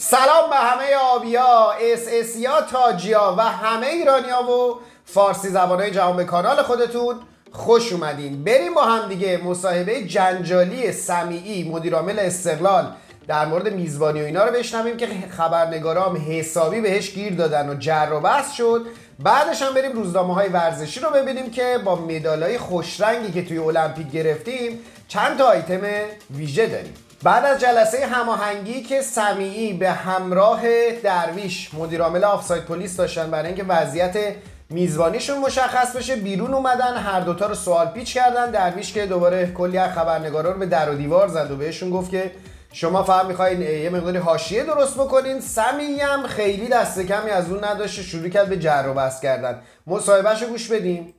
سلام به همه آبیا، اسیا، تاجیا و همه ایرانیا و فارسی زبانهای جهان به کانال خودتون خوش اومدین. بریم با هم دیگه مصاحبه جنجالی سمیعی مدیرعامل استقلال در مورد میزبانی و اینا رو بشنویم که خبرنگارام حسابی بهش گیر دادن و جر و بحث شد. بعدش هم بریم روزنامه‌های ورزشی رو ببینیم که با مدال‌های خوشرنگی که توی المپیک گرفتیم چند تا آیتم ویژه داریم. بعد از جلسه هماهنگی که سمیعی به همراه درویش مدیرعامل آفساید پلیس داشتن برای اینکه وضعیت میزبانیشون مشخص بشه، بیرون اومدن هر دوتا رو سوال پیچ کردن. درویش که دوباره کلی از خبرنگارا رو به در و دیوار زد و بهشون گفت که شما فقط میخواین یه مقداری حاشیه درست بکنین. سمیعی هم خیلی دست کمی از اون نداشته، شروع کرد به جر و بحث کردن. مصاحبهشو گوش بدیم.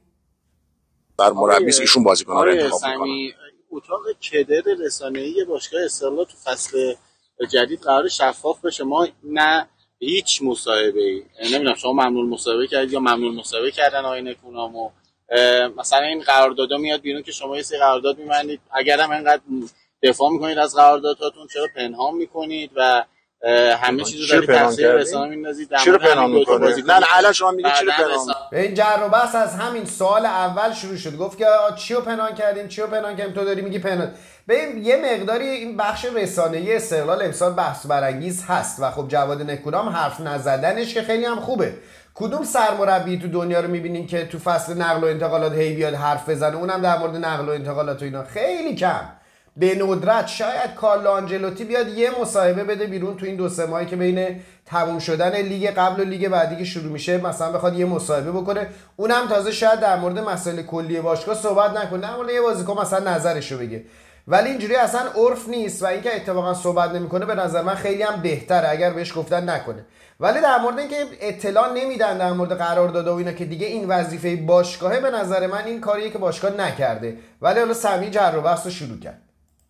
بر مربی ایشون بازیکن‌ها رو انتخاب می‌کنه. اتاق کدر رسانه‌ای باشگاه استقلال تو فصل جدید قرار شفاف بشه. ما نه هیچ مصاحبه‌ای، نمیدونم شما ممنوع مصاحبه کردید یا ممنوع مصاحبه کردن آقای نکونامو، مثلا این قراردادا میاد بیرون که شما یه سری قرارداد می‌بندید، اگر هم اینقدر دفاع می‌کنید از قرارداداتون چرا پنهان می‌کنید و همه چیزو دارید تفسیر رسانه می‌ندازید؟ چرا پنهان می‌کنید؟ نه الان شما میگید چرا پنهان؟ این جر و بحث از همین سوال اول شروع شد. گفت که چیو پنهان کردیم تو داری میگی پنهان. ببین یه مقداری این بخش رسانه‌ای استقلال امسال بحث برانگیز هست و خب جواد نکونام حرف نزدنش که خیلی هم خوبه. کدوم سرمربی تو دنیا رو می‌بینین که تو فصل نقل و انتقالات هی بیاد حرف بزنه، اونم در مورد نقل و انتقالات و اینا؟ خیلی کم. به ندرت شاید کارلو آنجلوتی بیاد یه مصاحبه بده بیرون تو این دو سه ماهی که بین تموم شدن لیگ قبل و لیگ بعدی که شروع میشه، مثلا بخواد یه مصاحبه بکنه، اونم تازه شاید در مورد مسائل کلی باشگاه صحبت نکنه، در مورد یه بازیکن مثلا نظرشو بگه. ولی اینجوری اصلا عرف نیست و اینکه اتفاقا صحبت نمیکنه به نظر من خیلی هم بهتره اگر بهش گفتن نکنه. ولی در مورد اینکه اطلاع نمیدن در مورد قرارداد و اینا که دیگه این وظیفه باشگاهه، به نظر من این کاریه که باشگاه نکرده. ولی حالا سمیعی جر و بحثو شروع کرد.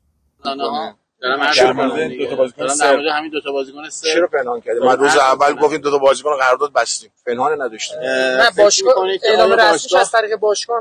همین دو تا بازیکن چرا پنهان کردیم؟ ما روز اول گفتیم دو تا بازیکن قرارداد بستیم، پنهان نداشتیم. نه باشگاه اعلام رسمیش از طریق باشگاه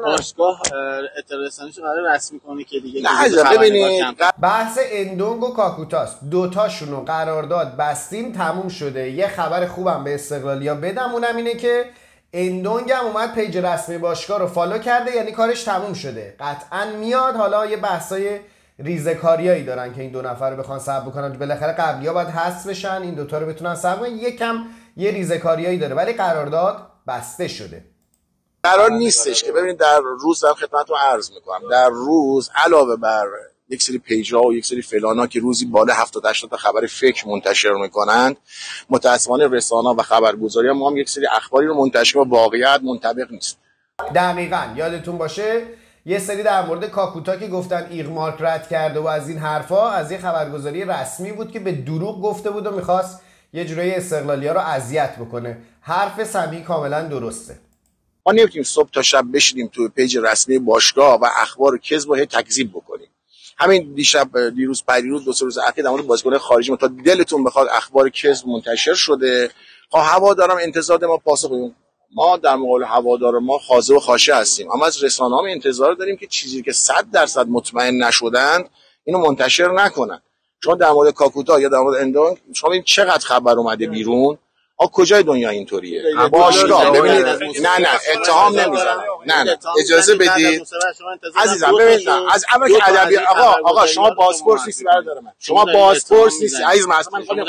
اطلاع رسانیشو قرار رسمی کنه که دیگه نه. ببینید بحث اندونگ و کاکوتاس دوتاشونو قرارداد بستیم، تموم شده. یه خبر خوبم به استقلالیا بدم، اونم اینه که اندونگ هم اومد پیج رسمی باشگاه رو فالو کرده، یعنی کارش تموم شده، قطعا میاد. حالا یه بحثای ریزکاریایی دارن که این دو نفر رو بخوان صبر بکنن، بالاخره قبلی‌ها باید حذف بشن، این دوتا رو بتونن صبر کنن. یکم یه ریزکاریایی داره ولی قرارداد بسته شده. قرار نیستش که ببینید در روز دارم خدمتتون عرض میکنم، در روز علاوه بر یک سری پیج‌ها و یک سری فلانا که روزی بالا 70 80 تا خبر فیک منتشر میکنند، متأسفانه رسانه‌ها و خبرگزاری‌ها ما هم یک سری اخباری رو منتشر و واقعیت منطبق نیست. دقیقاً یادتون باشه یه سری در مورد کاکوتا که گفتن ایغمارک رد کرده و از این حرفا، از یه خبرگزاری رسمی بود که به دروغ گفته بود و میخواست یه جورایی استقلالیا رو اذیت بکنه. حرف سمیعی کاملا درسته. ما نمیتونیم صبح تا شب بشینیم توی پیج رسمی باشگاه و اخبار کذب و تکذیب بکنیم. همین دیروز پریروز دو سه روز اخیر در مورد بازیکن خارجی تا دلتون بخواد اخبار کذب منتشر شده. هوادارم انتظار ما پاسخ بدیم. ما در مقابل هوادار ما خاضع و خاشع هستیم، اما از رسانه‌ها انتظار داریم که چیزی که 100% مطمئن نشدند اینو منتشر نکنن. چون در مورد کاکوتا یا در مورد اندونگ شما ببینید چقدر خبر اومده بیرون. کجای دنیا اینطوریه؟ باشگاه ببینید، نه اتهام نمیزنم، نه اجازه بدید عزیزم. ببینید از اول که ادبی آقا شما بازپرس نیستی برادر من، شما بازپرس نیستی عزیز من.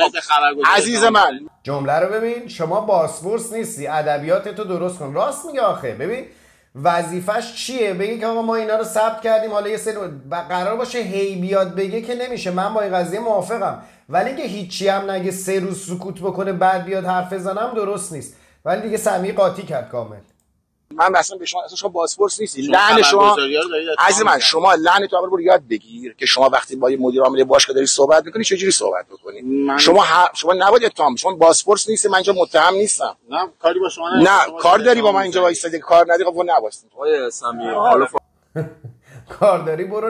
عزیز من جمله رو ببین، شما بازپرس نیستی، ادبیاتتو درست کن. راست میگه آخه. ببین وظیفش چیه؟ بگه که آقا ما اینا رو ثبت کردیم، حالا یه سری قرار باشه هی بیاد بگه که نمیشه. من با این قضیه موافقم، ولی اینکه هیچی هم نگه 3 روز سکوت بکنه بعد بیاد حرف بزنم درست نیست. ولی دیگه سمیعی قاطی کرد کامل. من اصلا به شما شما بازپرس نیستی. لعن شما عزیز من، شما لعن تو برو یاد بگیر که شما وقتی با یه مدیر عامل باشگاه داری صحبت می‌کنی چجوری صحبت بکنی. شما نباید اتهام، شما بازپرس نیستی، من اینجا متهم نیستم. نه کاری با شما نه کار داری با من اینجا وایسادی، کار نداری خب نباست. آقای سمیعی حالا کارداری برو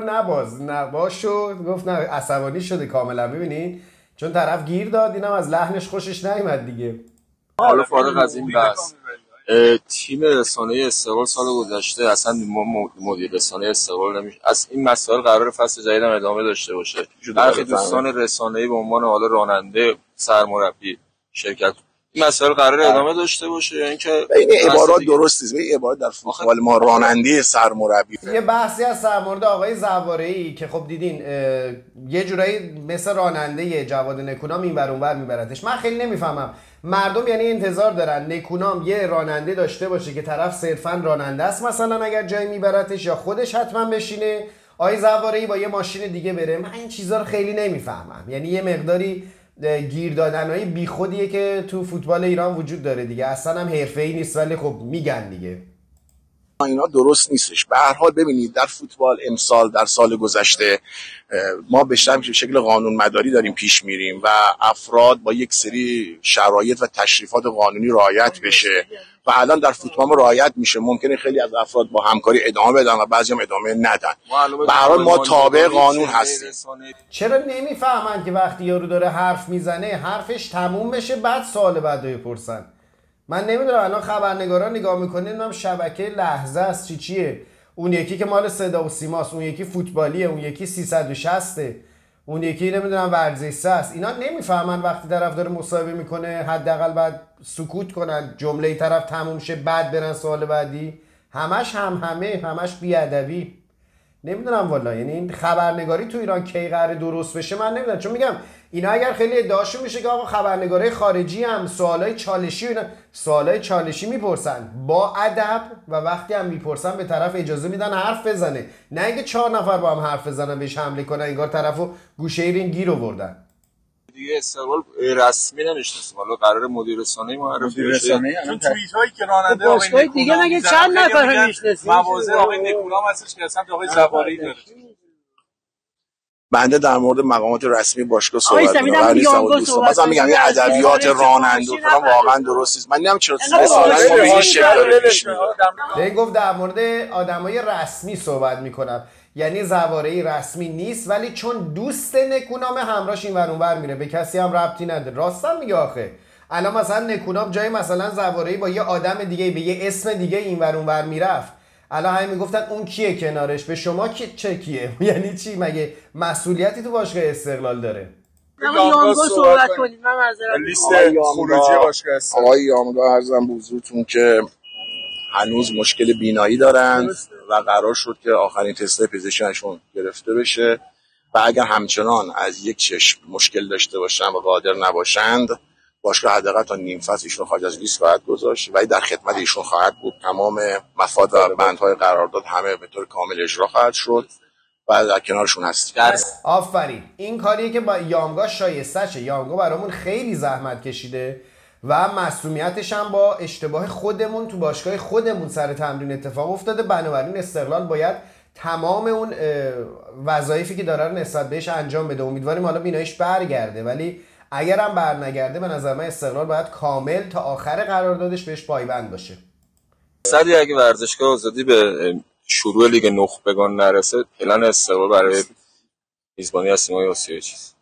نباشو. گفت نه، عصبانی شده کاملا. می‌بینی چون طرف گیر داد، اینم از لحنش خوشش نیومد دیگه. حالا فارغ از این بحث، تیم رسانه استقلال سال گذشته اصلا مدیر رسانه استقلال نمیشه. از این مسائل قرار فصل جدید هم ادامه داشته باشه. برخی دوستان رسانه‌ای به عنوان حالا راننده، سرمربی، شرکت این مسائل قرار ادامه داشته باشه، یعنی اینکه این عبارات درست نیست. این عبارات در فوتبال ما راننده، سرمربی. یه بحثی از سرمربی آقای زواره‌ای که خب دیدین یه جورایی مثل راننده جواد نکونام این ور اون ور میبردش. من خیلی نمیفهمم مردم یعنی انتظار دارن نکونام یه راننده داشته باشه که طرف صرفا راننده است مثلا اگر جایی میبرتش، یا خودش حتما بشینه آقای زواره‌ای با یه ماشین دیگه بره؟ من این چیزا رو خیلی نمیفهمم. یعنی یه مقداری گیر دادنهای بیخودیه که تو فوتبال ایران وجود داره دیگه. اصلا هم حرفه‌ای نیست ولی خب میگن دیگه. اینا درست نیستش. به هر حال ببینید در فوتبال امسال در سال گذشته ما به شکل قانون مداری داریم پیش میریم و افراد با یک سری شرایط و تشریفات قانونی رعایت بشه و الان در فوتبال ما رعایت میشه. ممکنه خیلی از افراد با همکاری ادامه بدن و بعضی هم ادامه ندن. به هر حال ما تابع قانون هستیم. چرا نمیفهمن که وقتی یارو داره حرف میزنه حرفش تموم بشه بعد سوال بعدو بپرسن؟ من نمیدونم الان خبرنگارا نگاه میکنین هم شبکه لحظه است چیه، اون یکی که مال صدا و سیماست، اون یکی فوتبالیه، اون یکی 360، اون یکی نمیدونم ورزشی است. اینا نمیفهمن وقتی طرف داره مصاحبه میکنه حداقل بعد سکوت کنن، جمله طرف تموم شه بعد برن سوال بعدی. همش بیادبی. نمیدونم والا، یعنی این خبرنگاری تو ایران کی قراره درست بشه من نمیدونم. چون میگم اینا اگر خیلی ادعاشون میشه که آقا خبرنگارای خارجی هم سوالای چالشی اینا سوالای چالشی میپرسن با ادب و وقتی هم میپرسن به طرف اجازه میدن حرف بزنه، نه اینکه 4 نفر با هم حرف بزنن بهش حمله کنن انگار طرفو گوشه رینگ گیر آوردن. دیگه استقلال رسمی نمیشناسیم، حالا قرار مدیر رسانه‌ای معرفی بشه. تو توییت هایی که راننده آقای دیگه مگه چند نفر میشناسیم؟ مواضع آقای نکونام هستش که اصلا آقای زواره‌ای داره. بنده در مورد مقامات رسمی باشگاه صحبت کنم. مثلا میگم این ادبیات راننده و واقعا درست نیست. من نمیدونم چرا این شکل گفت در مورد آدمای رسمی صحبت میکنم، یعنی زواره‌ای رسمی نیست ولی چون دوست نکونام همراهش این ور اون ور میره به کسی هم ربطی نداره. راستم میگه آخه الان مثلا نکونام جای مثلا زواره‌ای با یه آدم دیگه به یه اسم دیگه این ور اون ور میرفت، الان همین میگفتن اون کیه کنارش، به شما چه کیه؟ یعنی چی؟ مگه مسئولیتی تو باشگاه استقلال داره؟ یامگاه صحبت کنید. من معذرت لیست خروجی باشگاه استقلال. آقای یامگاه عرضم به حضورتون که هنوز مشکل بینایی دارند و قرار شد که آخرین تست پزشکیشون گرفته بشه و اگر همچنان از یک چشم مشکل داشته باشن و قادر نباشند باشگاه حداقل تا نیم فصل ایشون خارج از لیست خواهد گذاشت و در خدمت ایشون خواهد بود. تمام مفاد و بندهای قرارداد همه به طور کامل اجرا خواهد شد و در کنارشون هستیم. آفرین. این کاریه که با یامگاه شایسته‌شه. یامگاه برامون خیلی زحمت کشیده و مسئولیتش هم با اشتباه خودمون تو باشگاه خودمون سر تمرین اتفاق افتاده. بنابراین استقلال باید تمام اون وظایفی که داره نسبت بهش انجام بده. امیدواریم حالا بیناییش برگرده، ولی اگر هم برنگرده به نظر من استقلال باید کامل تا آخر قراردادش بهش پایبند باشه. صدی اگه ورزشگاه آزادی به شروع لیگ نخبگان نرسه پلن استقلال برای میزبانی از سیمای آسیایی چیست؟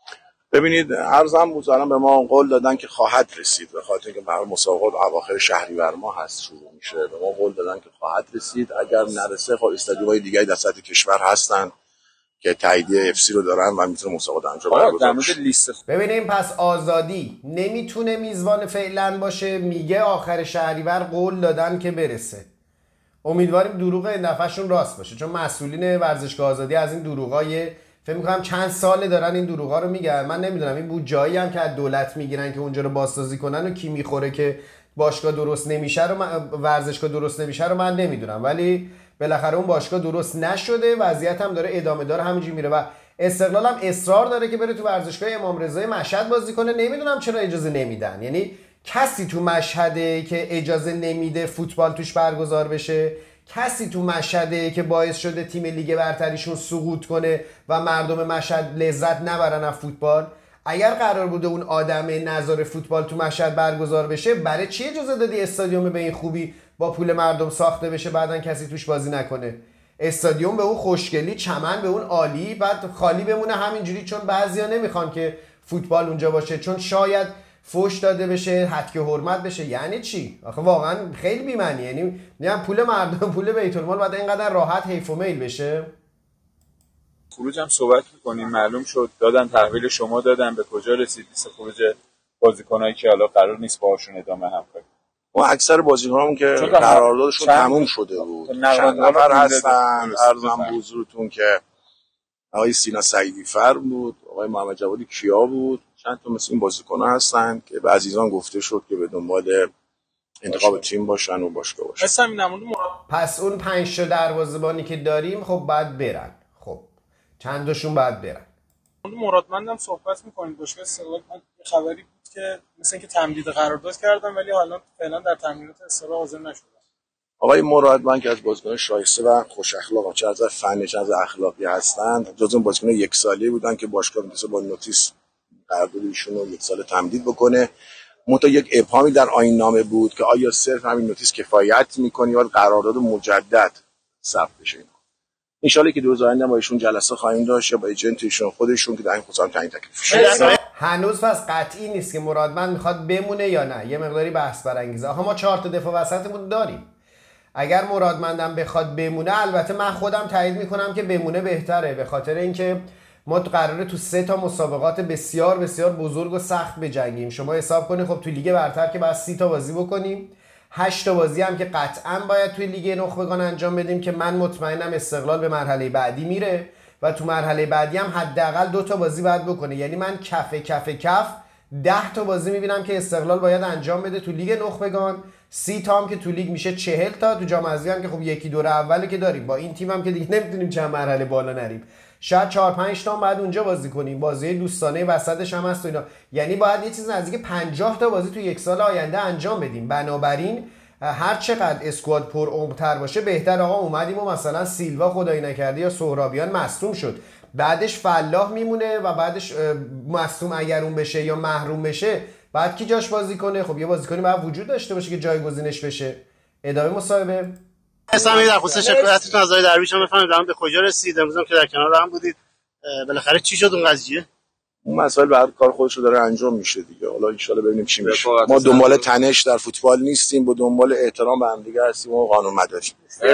ببینید عرضم بود الان به ما قول دادن که خواهد رسید، به خاطر اینکه برای مسابقات اواخر شهریور ماه هست شروع میشه. به ما قول دادن که خواهد رسید. اگر نرسه خب استادیوم‌های دیگه در سطح کشور هستن که تاییدیه اف سی رو دارن و میتونه مسابقات انجام بده. ببینیم پس آزادی نمیتونه میزبان فعلا باشه، میگه آخر شهریور قول دادن که برسه. امیدواریم دروغ این دفعهشون راست باشه، چون مسئولین ورزشگاه آزادی از این دروغای فکر می‌کنم چند ساله دارن این دروغا رو میگن. من نمیدونم این بود جایی هم که از دولت میگیرن که اونجا رو بازسازی کنن و کی میخوره که باشگاه درست نمیشه رو ورزشگاه درست نمیشه رو من نمیدونم، ولی بالاخره اون باشگاه درست نشده، وضعیت هم داره ادامه داره همینجوری میره و استقلال هم اصرار داره که بره تو ورزشگاه امام رضای مشهد بازی کنه. نمیدونم چرا اجازه نمیدن. یعنی کسی تو مشهده که اجازه نمیده فوتبال توش برگزار بشه؟ کسی تو مشهده که باعث شده تیم لیگ برتریشون سقوط کنه و مردم مشهد لذت نبرن از فوتبال؟ اگر قرار بوده اون آدم نظر فوتبال تو مشهد برگزار بشه، برای چی اجازه دادی استادیوم به این خوبی با پول مردم ساخته بشه بعدن کسی توش بازی نکنه؟ استادیوم به اون خوشگلی، چمن به اون عالی، بعد خالی بمونه همینجوری چون بعضیا نمیخوان که فوتبال اونجا باشه، چون شاید فوش داده بشه، هتک حرمت بشه. یعنی چی؟ آخه واقعا خیلی بی‌معنی. یعنی میگم پول مردم، پول بیت المال باید اینقدر راحت حیف و میل بشه. خروج هم صحبت می‌کنیم، معلوم شد دادن تحویل شما دادن، به کجا رسید لیست خروج بازیکنایی که حالا قرار نیست باهاشون ادامه همکاری؟ و اکثر بازیکنامون که قراردادشون تموم شده بود چند نفر هستن. عرضم به حضورتون که آقای سینا سعیدی فر بود، آقای محمد جوادی کیا بود، چند تا مثل این بازیکن‌ها هستن که به عزیزان گفته شد که به دنبال انتخاب تیم باشن و باشگاه باشن. مثلا این نمونه پس اون 5 تا دروازه‌بانی که داریم خب باید برن. خب چند تاشون باید برن. مرادمندم صحبت می‌کنید. باشگاه استقلال خبری بود که مثلا که تمدید قرارداد کردن ولی حالا فعلا در تمرینات استقلال حاضر نشدن. آقای مرادمند که از بازیکنان شایسته و خوش اخلاق چه از فنی چه از اخلاقی هستند، جزو بازیکنان یک ساله بودن که باشگاه می‌خواست با نوتیس قرارداد ایشون رو 1 سال تمدید بکنه. منتها یک ابهامی در آیین نامه بود که آیا صرف همین نوتیس کفایت می‌کنه یا قرارداد مجدد ثبت بشه. ان شاءالله که 2 روز آینده با ایشون جلسه خواهیم داشت یا با ایجنت ایشون خودشون که در این خصوص تعیین تکلیف شه. هنوز پس قطعی نیست که مرادمند میخواد بمونه یا نه. یه مقداری بحث برانگیزه. آها ما 4 تا دفاع وسطمون داریم. اگر مرادمندم بخواد بمونه، البته من خودم تایید میکنم که بمونه بهتره، به خاطر اینکه ما قراره تو 3 تا مسابقات بسیار بسیار بزرگ و سخت بجنگیم. شما حساب کنید خب تو لیگ برتر که باید 30 تا بازی بکنیم، 8 تا بازی هم که قطعا باید توی لیگ نخبگان انجام بدیم که من مطمئنم استقلال به مرحله بعدی میره و تو مرحله بعدی هم حداقل 2 تا بازی باید بکنه. یعنی من کف 10 تا بازی میبینم که استقلال باید انجام بده تو لیگ نخبگان، 30 تا هم که تو لیگ میشه 40 تا، تو جام حذفی هم که خب یکی دور اولی که داریم، با این تیم هم که دیگه نمیتونیم چند مرحله بالا نریم، شاید 4-5 تا بعد اونجا بازی کنیم، بازی دوستانه وسطش هم هست و اینا. یعنی باید یه چیز نزدیک 50 تا بازی تو 1 سال آینده انجام بدیم. بنابراین هر چقدر اسکواد پر عمق‌تر باشه بهتر. آقا اومدیم و مثلا سیلوا خدایی نکرده یا سهرابیان مصدوم شد، بعدش فلاح میمونه و بعدش مصدوم اگر اون بشه یا محروم بشه بعد کی جاش بازی کنه؟ خب یه بازیکنی باید وجود داشته باشه که جایگزینش بشه. ادامه مصاحبه. اسلامی در خصوص شکایتتون از آقای درویش هم بفهمید به کجا رسید؟ امروز هم که در کنار هم بودید، بالاخره چی شد اون قضیه؟ اون مسائل بعد کار خودش رو داره انجام میشه دیگه. حالا ان شاءالله ببینیم چی میشه. ما دنبال تنش در فوتبال نیستیم، با دنبال احترام به هم دیگه هستیم و قانون مداری.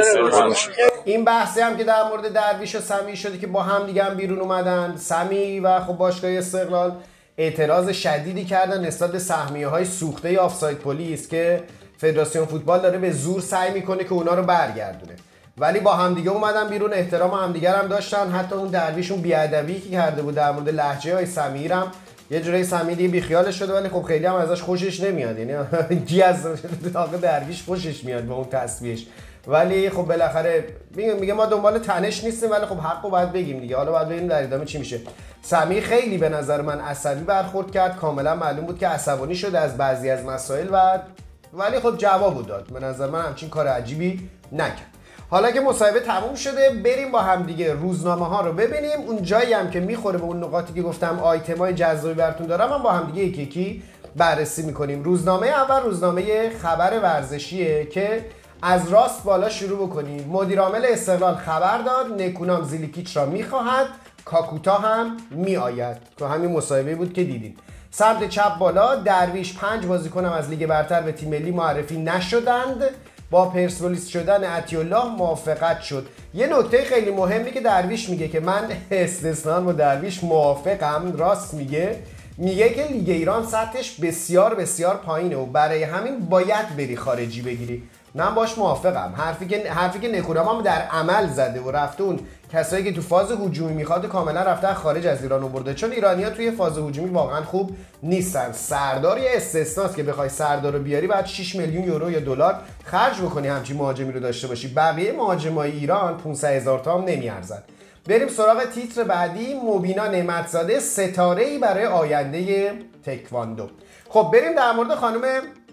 این بحثی هم که در مورد درویش و سمی شده که با هم دیگه هم بیرون اومدن، سمی و خب باشگاه استقلال اعتراض شدیدی کردن نسبت به سهمیه‌های سوخته آفساید پلیس که فدراسیون فوتبال داره به زور سعی میکنه که اونا رو برگردونه، ولی با همدیگه اومدن بیرون، احترام همدیگه هم داشتن. حتی اون درویشون بیادبی که کرده بود در مورد لهجه های سمیر هم یه جوری سمیر دیگه بیخیالش شده، ولی خب خیلی هم ازش خوشش نمیاد. یعنی کی از آقا درویش خوشش میاد با اون تصویرش، ولی خب بالاخره میگه ما دنبال تنش نیستیم، ولی خب حقو باید بگیم دیگه. حالا باید ببینیم در ادامه چی میشه. سمیر خیلی به نظر من عصبی برخورد کرد، کاملا معلوم بود که عصبانی شده از بعضی از مسائل ولی خب جواب داد. به نظر من همچین کار عجیبی نکرد. حالا که مصاحبه تموم شده بریم با هم دیگه روزنامه ها رو ببینیم. اون جایی هم که میخوره به اون نقاطی که گفتم آیتمای جذابی براتون دارم، هم با هم دیگه یکی یکی بررسی میکنیم. روزنامه اول روزنامه خبر ورزشیه که از راست بالا شروع بکنیم. مدیر عامل استقلال خبر داد نکونام زیلیکیچ را میخواهد، کاکوتا هم میآید، که همین مصاحبه بود که دیدید. سمت چپ بالا درویش 5 بازیکنم از لیگ برتر به تیم ملی معرفی نشدند، با پرسپولیس شدن عطی‌الله موافقت شد. یه نکته خیلی مهمی که درویش میگه که من استثنا با درویش موافقم، راست میگه که لیگ ایران سطحش بسیار بسیار پایینه و برای همین باید بری خارجی بگیری. من باش موافقم. حرفی که نکونام هم در عمل زده و رفته اون کسایی که تو فاز هجومی میخواد کاملا رفته خارج از ایران آورده، چون ایرانی‌ها توی فاز هجومی واقعا خوب نیستن. سردار یه استثناست که بخوای سردار رو بیاری بعد 6 میلیون یورو یا دلار خرج بکنی همچین مهاجمی رو داشته باشی. بقیه مهاجمای ایران 500,000 تا هم نمیارزن. بریم سراغ تیتر بعدی. مبینا نعمتزاده ستاره‌ای برای آینده تکواندو. خب بریم در مورد خانم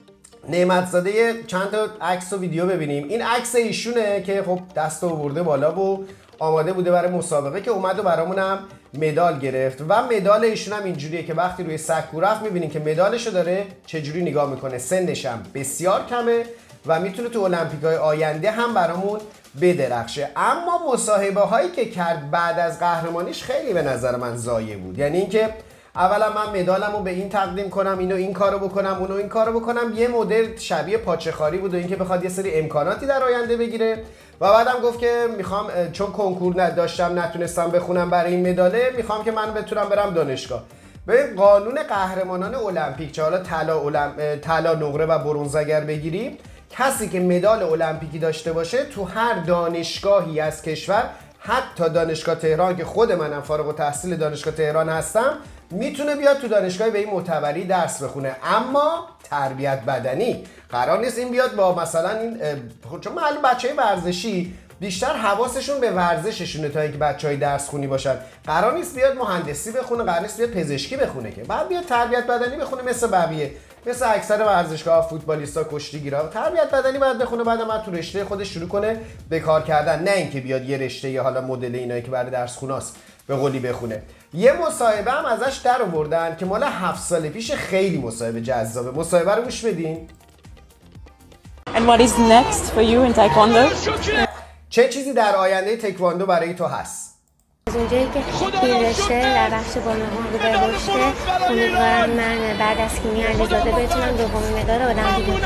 نعمتزاده چند تا عکس و ویدیو ببینیم. این عکس ایشونه که خب دست آورده بالا و آماده بوده برای مسابقه که اومد و برامونم مدال گرفت و مدال ایشون هم اینجوریه که وقتی روی سکو رفت می‌بینین که مدالشو داره چجوری نگاه میکنه. سنش هم بسیار کمه و میتونه تو المپیک‌های آینده هم برامون بدرخشه. اما مصاحبه هایی که کرد بعد از قهرمانیش خیلی به نظر من ضایع بود. یعنی اینکه اولا من مدالمو به این تقدیم کنم، اینو این کارو بکنم، اونو این کارو بکنم. یه مدل شبیه پاچه‌خواری بود و اینکه بخواد یه سری امکاناتی در آینده بگیره. و بعدم گفت که میخوام چون کنکور نداشتم نتونستم بخونم برای این مداله، میخوام که من بتونم برم دانشگاه. به قانون قهرمانان المپیک چه حالا طلا، نقره و برنز اگر بگیریم، کسی که مدال المپیکی داشته باشه تو هر دانشگاهی از کشور، حتی دانشگاه تهران که خود منم فارغ التحصیل دانشگاه تهران هستم، میتونه بیاد تو دانشگاه به این معتبری درس بخونه. اما تربیت بدنی قرار نیست این بیاد با مثلا این چون معلوم بچهای ورزشی بیشتر حواسشون به ورزششونه تا اینکه بچهای درس خونی باشن. قرار نیست بیاد مهندسی بخونه، قرار نیست بیاد پزشکی بخونه، که بعد بیاد تربیت بدنی بخونه مثل بقیه، مثل اکثر ورزشگاه، فوتبالیستا، کشتیگیرا. تربیت بدنی باید بخونه، بعد تو رشته خودش شروع کنه به کار کردن، نه اینکه بیاد یه رشته یا حالا مدل اینایی که برای درس خوناست به قولی بخونه. یه مصاحبه هم ازش در آوردن که مال 7 سال پیش، خیلی مصاحبه جذابه. مصاحبه رو گوش بدین. And what is next for you in taekwondo? چه چیزی در آینده تکواندو برای تو هست؟ از اونجایی که این رشته در بخش بالمحافظه رشته، امیدوارم من بعد از کیمیا علیزاده بتونم دومین مدال المپیک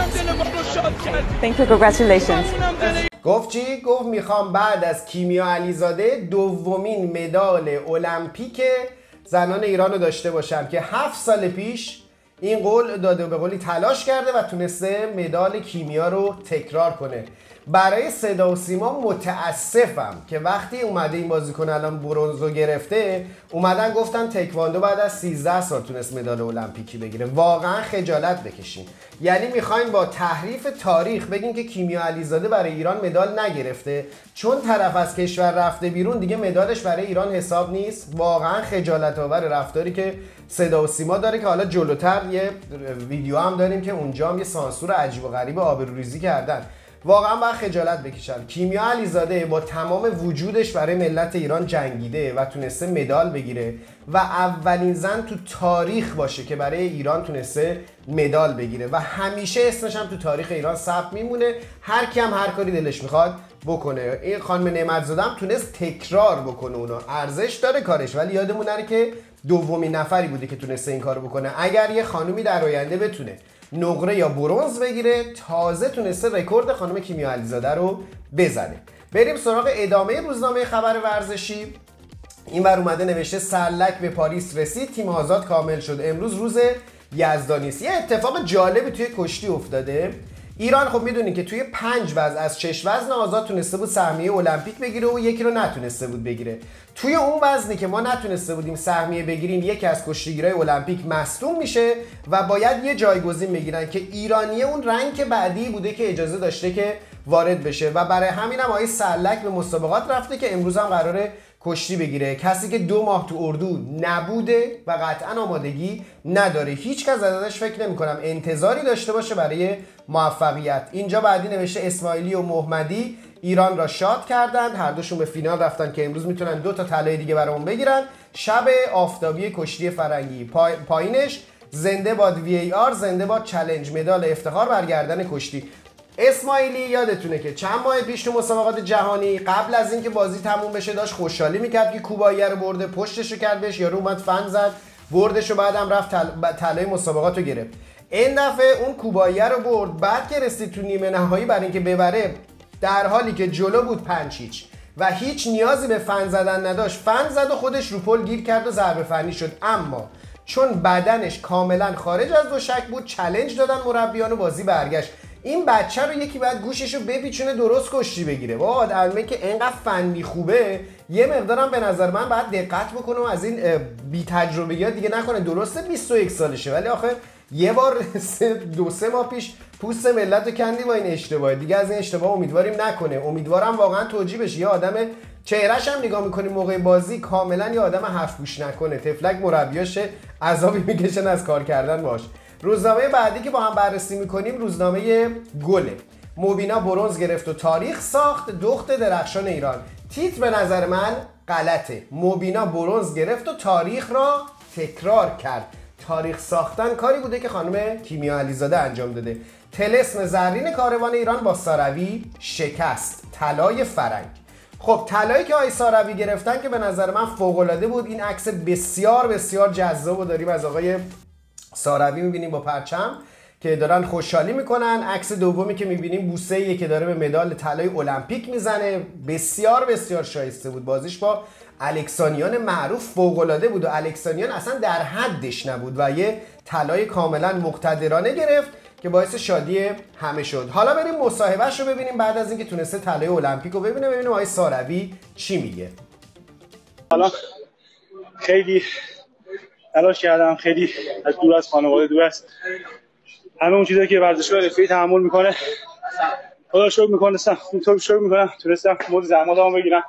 بگیرم. Thank you, congratulations. گفت چی؟ گفت میخوام بعد از کیمیا علیزاده دومین مدال المپیک زنان ایران رو داشته باشم، که 7 سال پیش این قول داده و به قولی تلاش کرده و تونسته مدال کیمیا رو تکرار کنه. برای صدا و سیما متاسفم که وقتی اومده این بازیکن الان برنزو گرفته، اومدن گفتن تکواندو بعد از 13 سال تونست مدال المپیکی بگیره. واقعا خجالت بکشین. یعنی میخواین با تحریف تاریخ بگین که کیمیا علیزاده برای ایران مدال نگرفته چون طرف از کشور رفته بیرون دیگه مدالش برای ایران حساب نیست. واقعا خجالت آور رفتاری که صدا و سیما داره، که حالا جلوتر یه ویدیو هم داریم که اونجا هم یه سانسور عجیب و غریب آبروریزی کردن. واقعا باید خجالت بکشن. کیمیا علیزاده با تمام وجودش برای ملت ایران جنگیده و تونسته مدال بگیره و اولین زن تو تاریخ باشه که برای ایران تونسته مدال بگیره و همیشه اسمش هم تو تاریخ ایران ثبت میمونه. هر کی هم هر کاری دلش میخواد بکنه. این خانم نعمت‌زاده هم تونست تکرار بکنه، اونا ارزش داره کارش، ولی یادمون نره که دومین نفری بوده که تونسته این کارو بکنه. اگر یه خانومی در آینده بتونه نقره یا برنز بگیره، تازه تونسته رکورد خانم کیمیا علیزاده رو بزنه. بریم سراغ ادامه روزنامه خبر ورزشی. این بر اومده نوشته سرلک به پاریس رسید، تیم آزاد کامل شد، امروز روز یزدانی است. یه اتفاق جالبی توی کشتی افتاده. ایران خب میدونین که توی 5 وزن از 6 وزن آزاد تونسته بود سهمیه المپیک بگیره و یکی رو نتونسته بود بگیره. توی اون وزنی که ما نتونسته بودیم سهمیه بگیریم، یکی از کشتیگیرای المپیک مصدوم میشه و باید یه جایگزین بگیرن که ایرانی اون رنک بعدی بوده که اجازه داشته که وارد بشه و برای همین هم آقای سرلک به مسابقات رفته که امروز هم قراره کشتی بگیره. کسی که 2 ماه تو اردو نبوده و قطعا آمادگی نداره. هیچ کس ازش فکر نمی کنم انتظاری داشته باشه برای موفقیت. اینجا بعدی نوشته اسماعیلی و محمدی ایران را شاد کردند، هر دوشون به فینال رفتن که امروز میتونن 2 تا طلای دیگه برامون بگیرن. شب آفتابی کشتی فرنگی، پایینش زنده باد VAR، زنده باد چالش، مدال افتخار برگردن کشتی. اسماعیلی یادتونه که چند ماه پیش تو مسابقات جهانی قبل از اینکه بازی تموم بشه داشت خوشحالی میکرد که کوبایی رو برده، پشتشو کرد بهش، یارو اومد فن زد بردش و بعدم رفت طلای مسابقات رو گرفت. این دفعه اون کوبایی رو برد، بعد که رسید تو نیمه نهایی برای اینکه ببره در حالی که جلو بود 5-0 و هیچ نیازی به فن زدن نداشت، فن زد و خودش رو پل گیر کرد و ضربه فنی شد. اما چون بدنش کاملا خارج از دوشک بود، چالش دادن مربیان و بازی برگشت. این بچه رو یکی باید گوشش رو بپیچونه درست کشتی بگیره. با آدمه که اینقدر فنی خوبه یه مقدارم به نظر من باید دقت بکنه و از این بی تجربیات دیگه نکنه. درسته 21 سالشه ولی آخه یه بار 2-3 ماه پیش پوست ملت رو کندی با این اشتباه. دیگه از این اشتباه امیدواریم نکنه. امیدوارم واقعا توجیه بشه. یه آدم چهرهش هم نگاه میکنیم موقع بازی کاملا یه آدم حرف گوش نکنه. تفلک مربیاشه عذابی میکشن از کار کردن باش. روزنامه بعدی که با هم بررسی میکنیم روزنامه گله. مبینا برنز گرفت و تاریخ ساخت، دخت درخشان ایران. تیتر به نظر من غلطه. مبینا برنز گرفت و تاریخ را تکرار کرد. تاریخ ساختن کاری بوده که خانم کیمیا علیزاده انجام داده. طلسم زرین کاروان ایران با ساروی شکست. طلای فرنگ. خب طلایی که آقای ساروی گرفتن که به نظر من فوق‌العاده بود. این عکس بسیار بسیار جذاب و داریم از آقای ساروی می‌بینیم با پرچم که دارن خوشحالی میکنن. عکس دومی که می‌بینیم بوسه‌ایه که داره به مدال طلای المپیک میزنه. بسیار بسیار شایسته بود. بازیش با الکسانیان معروف فوق‌العاده بود و الکسانیان اصلا در حدش نبود و یه طلای کاملا مقتدرانه گرفت که باعث شادی همه شد. حالا بریم مصاحبهش رو ببینیم بعد از اینکه تونسته طلای المپیک رو ببینیم آقای ساروی چی میگه. حالا خیلی تلاش کردم، خیلی از دور از خانواده دور است، همه اون چیزایی که ورزشگاه رفیعی تحمل میکنه خدا رو شکر میکنستم، اونطور شکر میکنم تونستم مورد زحماتمو بگیرم.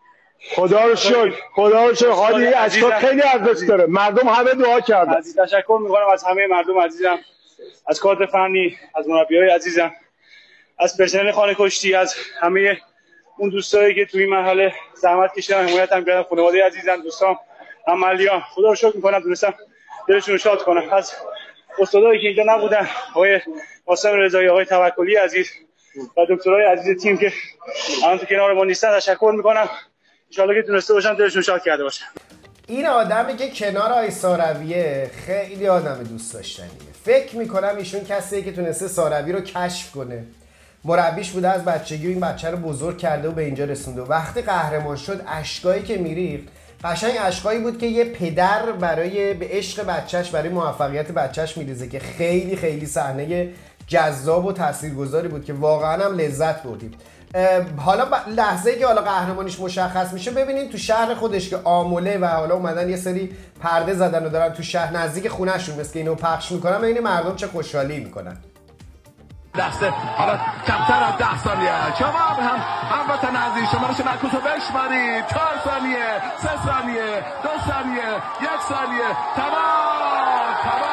خدا رو شکر، خدا رو شکر. حالی اشکال خیلی ارزش داره، مردم همه دعا کردن. تشکر میکنم از همه مردم عزیزم، از کادر فنی، از مربیای عزیزم، از پرسنل خانه کشتی، از همه اون دوستایی که توی این مرحله زحمت کشیدن، حمایتم کردن، خانواده عزیزم، دوستان، عملیان. خدا رو شکر میکنم تونستم دلشون رو شاد کنم. از استادایی که اینجا نبودن، آقای قاسم رضایی، آقای توکلی عزیز و دکترای عزیز تیم که الان تو کنار ما نیستن تشکر میکنم. ان شاءالله که تونسته باشم دلشون شاد کرده باشم. این آدمی که کنار آقای سارویه خیلی آدم دوست داشتنیه. فکر میکنم ایشون کسیه که تونسته ساروی رو کشف کنه. مربیش بوده از بچگی و این بچه رو بزرگ کرده و به اینجا رسونده. وقتی قهرمان شد اشکایی که میریخت قشنگ اشکایی بود که یه پدر برای به عشق بچهش، برای موفقیت بچهش میریزه که خیلی خیلی صحنه جذاب و تاثیرگذاری بود که واقعا هم لذت بردیم. حالا لحظه‌ای که حالا قهرمانیش مشخص میشه ببینید تو شهر خودش که آمله و حالا اومدن یه سری پرده زدن و دارن تو شهر نزدیک خونه‌شون مثل که اینو پخش میکنن، ببینید مردم چه خوشحالی میکنن. دسته حالا کمتر از 10 ثانیه شما هم هموطن عزیز شمارش معکوس رو بشمارید. 4 ثانیه، 3 ثانیه، 2 ثانیه، 1 ثانیه. تمام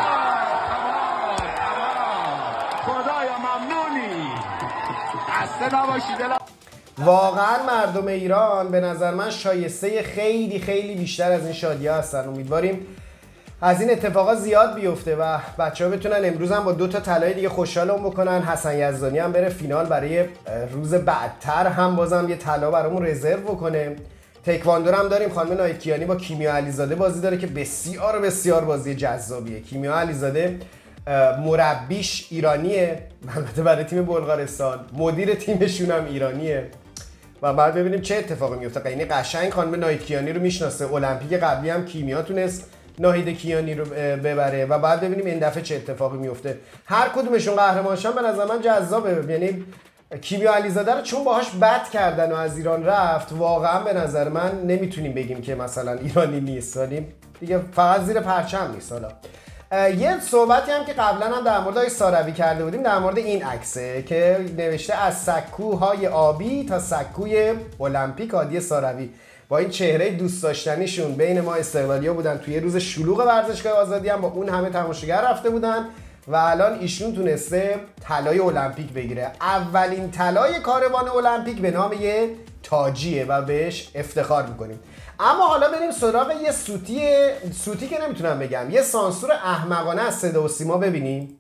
خدایا ممنونی. خسته نباشید. واقعا مردم ایران به نظر من شایسته خیلی خیلی بیشتر از این شادی ها هستن. امیدواریم از این اتفاقات زیاد بیفته و بچه‌ها بتونن امروز هم با 2 تا طلای دیگه خوشحالمون بکنن. حسن یزدانی هم بره فینال برای روز بعدتر هم بازم یه طلا برامون رزرو بکنه. تکواندو هم داریم، خانم نایکیانی با کیمیا علیزاده بازی داره که بسیار بسیار بازی جذابیه. کیمیا علیزاده مربیش ایرانیه، البته برای تیم بلغارستان، مدیر تیمشون هم ایرانیه و بعد ببینیم چه اتفاقی میفته. یعنی قشنگ خانم نایکیانی رو میشناسه، المپیک قبلی هم کیمیا تونست ناهید کیانی رو ببره و بعد ببینیم این دفعه چه اتفاقی میفته. هر کدومشون قهرمان شدن به نظر من جذابه. یعنی کیمیا علیزاده رو چون باهاش بد کردن و از ایران رفت، واقعا به نظر من نمیتونیم بگیم که مثلا ایرانی نیست، ولی دیگه فقط زیر پرچم نیست. حالا یه صحبتی هم که قبلا هم در مورد آقای ساروی کرده بودیم در مورد این عکسه که نوشته از سکوهای آبی تا سکوی المپیک هادی ساروی. با این چهره دوست داشتنیشون بین ما استقلالیا بودن توی روز شلوغ ورزشگاه آزادی هم با اون همه تماشاگر رفته بودن و الان ایشون تونسته طلای المپیک بگیره. اولین طلای کاروان المپیک به نام یه تاجیه و بهش افتخار میکنیم. اما حالا بریم سراغ یه سوتی که نمیتونم بگم، یه سانسور احمقانه از صدا و سیما ببینیم.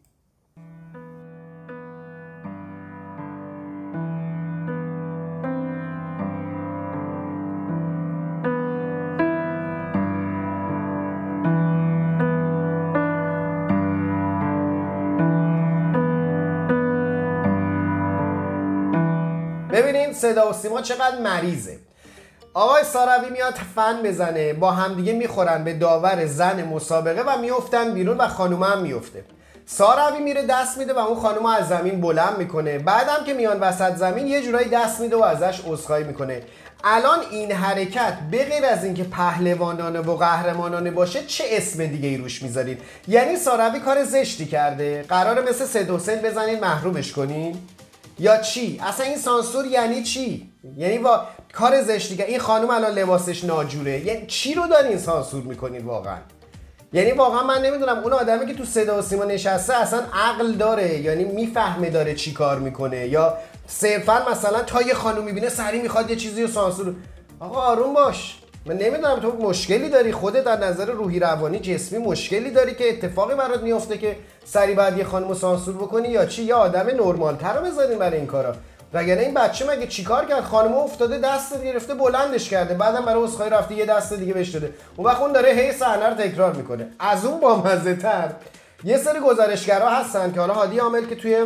ببینید صدا و سیما چقدر مریضه. آقای ساروی میاد فن بزنه، با همدیگه میخورن به داور زن مسابقه و میافتن بیرون و خانومه هم میفته. ساروی میره دست میده و اون خانومه از زمین بلند میکنه. بعدم که میان وسط زمین یه جورایی دست میده و ازش عذرخواهی میکنه. الان این حرکت به غیر از اینکه پهلوانانه و قهرمانانه باشه چه اسم دیگه ای روش میذارید؟ یعنی ساروی کار زشتی کرده، قراره مثل سید حسین بزنید محرومش کنین؟ یا چی؟ اصلا این سانسور یعنی چی؟ یعنی با کار زشتی که این خانم الان لباسش ناجوره، یعنی چی رو دارین سانسور میکنید واقعا؟ یعنی واقعا من نمیدونم اون آدمی که تو صدا و سیما نشسته اصلا عقل داره، یعنی میفهمه داره چی کار میکنه یا صرفا مثلا تا یه خانم میبینه سری میخواد یه چیزی رو سانسور. آقا آروم باش. من نمیدونم تو مشکلی داری خودت در نظر روحی روانی جسمی مشکلی داری که اتفاقی برات میفته که سری بعد یه خانم رو سانسور بکنی یا چی؟ یا آدم نرمال‌تر رو بذارین برای این کارا. وگرنه این بچه مگه چیکار کرد؟ خانم افتاده دست گرفته بلندش کرده، بعدم برای عذرخواهی رفته یه دست دیگه بهش داده، اون وقت اون داره هی صحنه رو تکرار میکنه. از اون بامزه‌تر یه سری گزارشگرا هستن که حالا هادی عامل که توی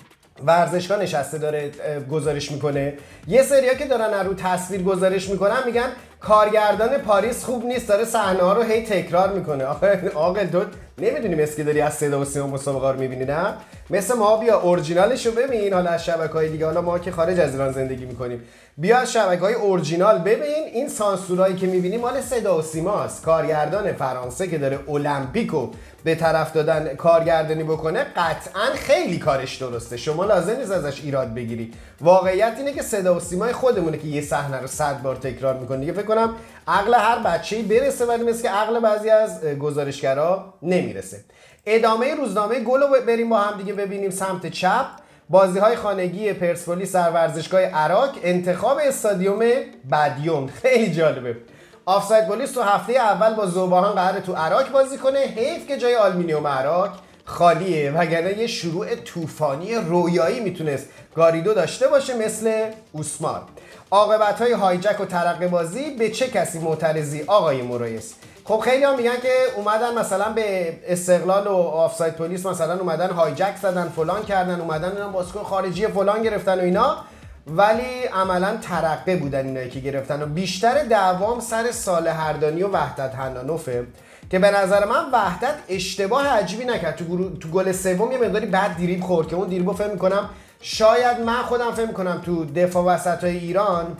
ورزشگاه نشسته داره گزارش میکنه، یه سریا که دارن رو تصویر گزارش میکنن میگن کارگردان پاریس خوب نیست، داره صحنه ها رو هی تکرار میکنه. آقا تو نمیدونی مثل که داری از صدا و سیما مسابقه رو میبینی، نه مثل ما بیا اورجینالش رو ببین. حالا از شبکه‌های دیگه، حالا ما که خارج از ایران زندگی میکنیم، بیا از شبکه‌های اورجینال ببین. این سانسورایی که میبینی مال صدا و سیماست. کارگردان فرانسه که داره المپیکو به طرف دادن کارگردانی بکنه قطعا خیلی کارش درسته، شما لازم نیست ازش ایراد بگیری. واقعیت اینه که صدا و سیمای خودمونه که یه صحنه رو 100 بار تکرار میکنه. دیگه فکر کنم عقل هر بچه‌ای برسه، ولی مثل که عقل بعضی از گزارشگرا نمیرسه. ادامه روزنامه گل رو بریم با هم دیگه ببینیم. سمت چپ بازی‌های خانگی پرسپولیس در ورزشگاه عراق، انتخاب استادیوم بدیوم. خیلی جالبه. آفساید پلیس تو هفته اول با ذوباهان قراره تو عراق بازی کنه. حیف که جای آلومینیوم عراق خالیه، وگرنه یه شروع طوفانی رویایی میتونست گاریدو داشته باشه مثل اوسمان. عاقبت‌های هایجک و ترقه بازی به چه کسی معترضی آقای مورایس؟ خب خیلی ها میگن که اومدن مثلا به استقلال و آفساید پلیس مثلا اومدن هایجک زدن، فلان کردن، اومدن اینا بازیکن خارجی فلان گرفتن و اینا، ولی عملا ترقه بودن اینایی که گرفتن. و بیشتر دعوام سر صالح اردانی و وحدت حنانوفه که به نظر من وحدت اشتباه عجیبی نکرد. تو گل سوم یه مقداری بد دریبل خورد که اون دریبل فهم می‌کنم شاید من خودم فهم می‌کنم تو دفاع وسطای ایران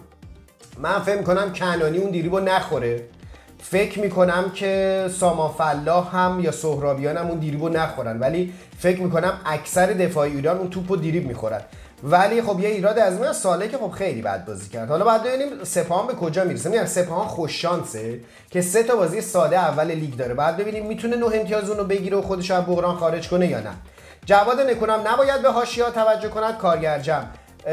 من فهم می‌کنم کنانی اون دریبل نخوره. فکر میکنم که سامان فلاح هم یا سهرابیان هم اون دریبو نخورن، ولی فکر میکنم اکثر دفاعی ایران اون توپو دریبل میخورن. ولی خب یه ایراد از من ساله که خب خیلی بد بازی کرد. حالا بعد ببینیم سپاهان به کجا میرسه. میگم سپاهان خوش شانسه که 3 تا بازی ساده اول لیگ داره. بعد ببینیم میتونه 9 امتیاز اون رو بگیره و خودش از بحران خارج کنه یا نه. جواد نکونم نباید به حاشیه‌ها توجه کند. کارگرجم